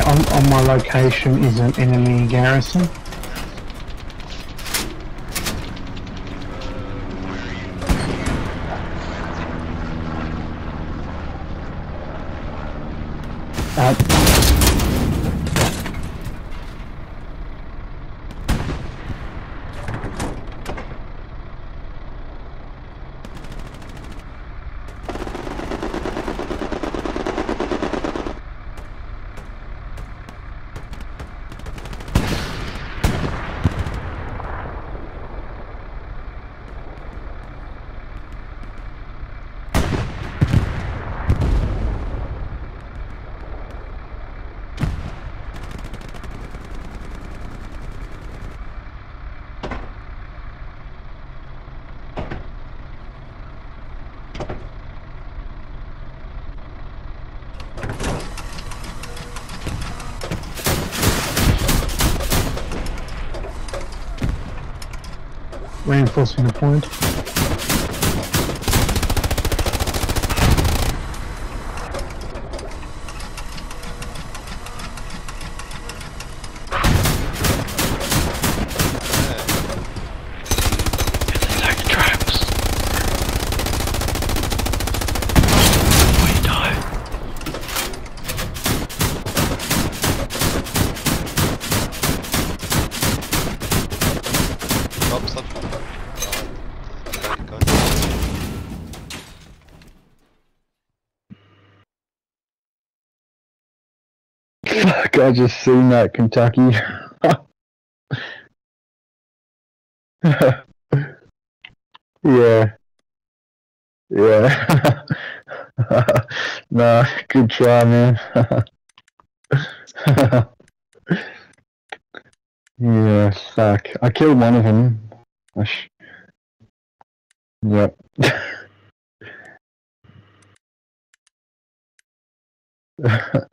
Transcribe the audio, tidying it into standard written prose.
on my location is an enemy garrison. Reinforcing the point. Fuck, I just seen that Kentucky. Yeah. Yeah. Nah, good try, man. Yeah, fuck. I killed one of them. Yep.